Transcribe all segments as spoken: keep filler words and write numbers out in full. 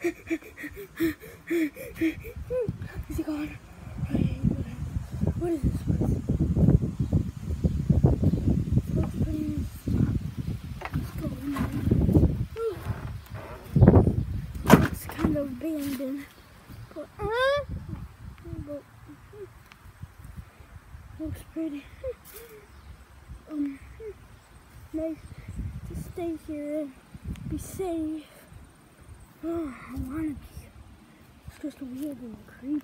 Is he gone? What is this? What is it? Let's put in stop. Let's go in there. It's kind of abandoned. But, uh, but looks pretty. um, nice to stay here and be safe. Oh, I want to be. It's just weird and creepy.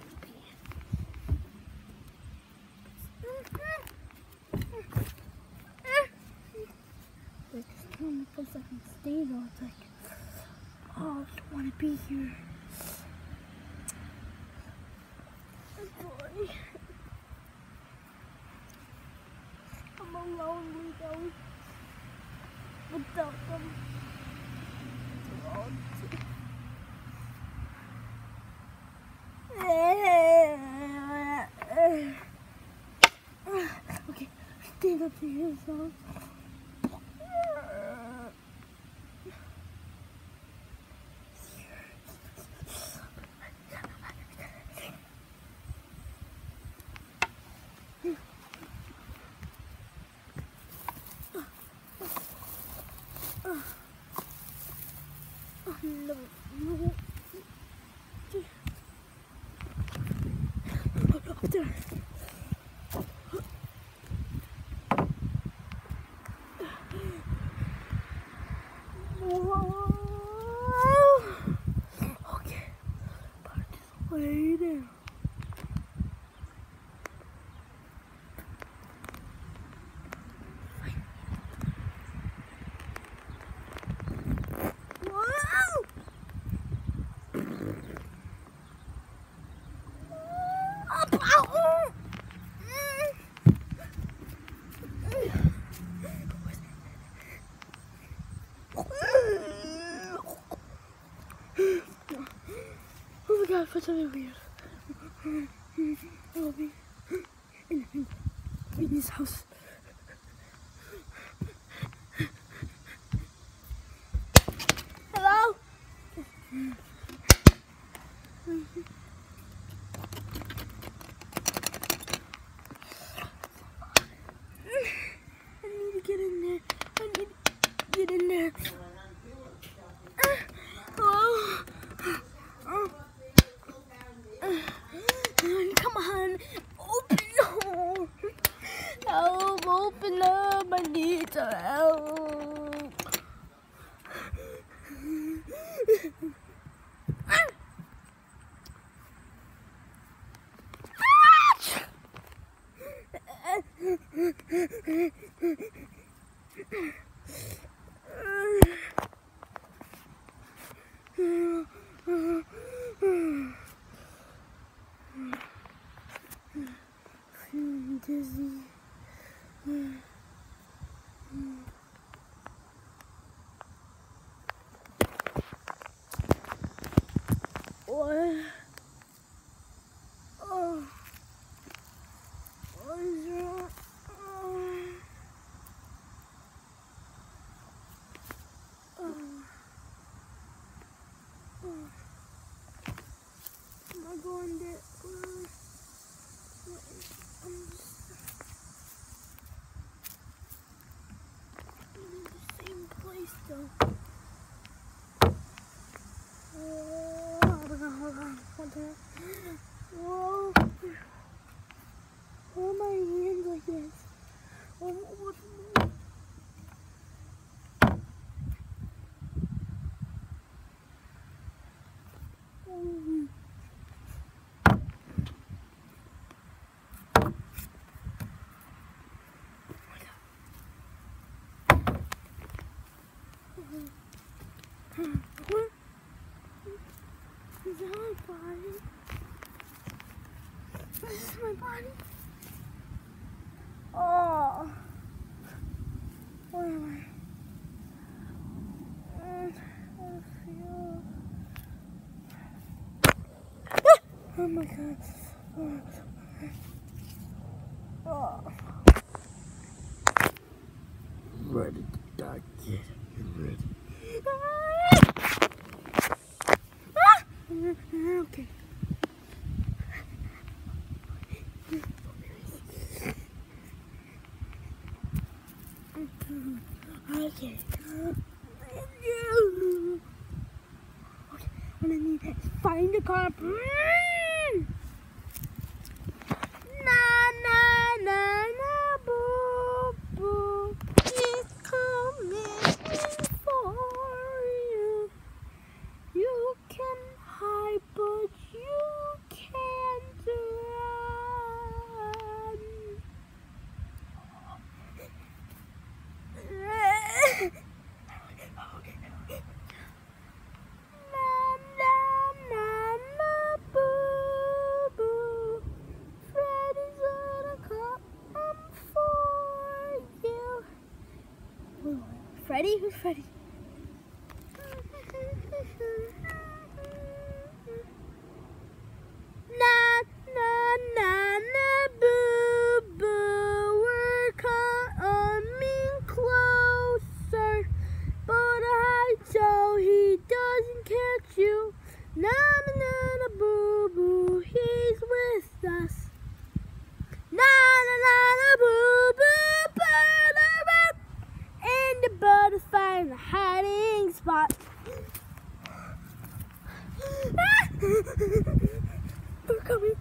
Like, just tell me for a second stay though. It's like, oh, I just want to be here. Boy. I'm alone without, without them. Okay, stand up to yourself. No, no. Up there. Okay, but just waiting. Oh my god, what's something weird? I'll be in, in, in his house. Hello? I need to get in there. I need to get in there. Hello? Come on, open up. Help, open up. I need some help. Feeling dizzy. What? Oh. What is wrong? Oh. Oh. Oh. Am I going there? I'm in the same place though. Oh, hold on, hold on, hold on. Whoa. Why are my hands like this? Oh, what's more? Oh. What? Is that my body? This is my body? Oh. Where am I? Mm, I feel. Oh my god. Oh. Oh. Ready to die, kid. You ready? Ah! behind the car. Na na na na boo boo. He's coming for you. You can hide, but you can't run. Freddy? Who's Freddy? Na na na na boo boo, we're coming closer, but I so he doesn't catch you. Na na na na boo boo, he's with us. Na na na na boo boo boo boo. And the butterfly in the hiding spot. They're coming.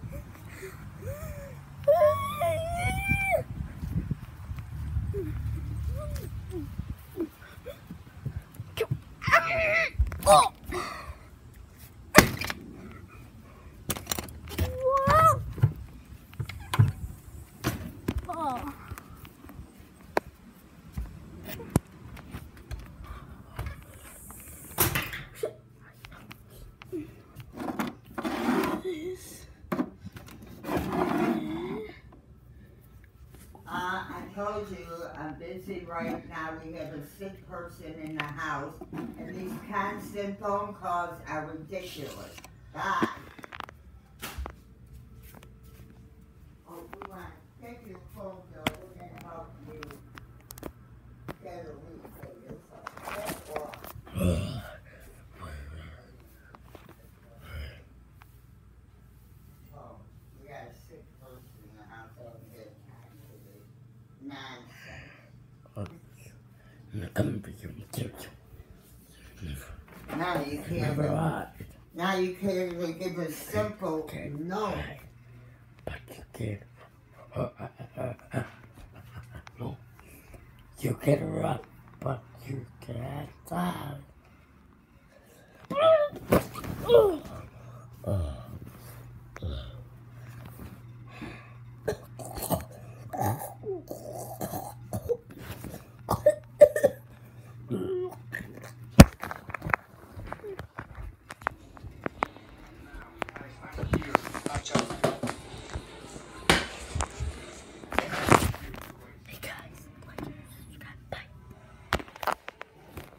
Oh. Whoa. Oh. Uh, I told you I'm busy right now. We have a sick person in the house, and these constant phone calls are ridiculous. Bye. Oh, we want to take your phone bill. We're going to help you get a week for yourself. That's all. Oh, we got a sick person in the house over here. Now you can't. Now you can't even give a simple no. But you can. No. You can run, but you can't die.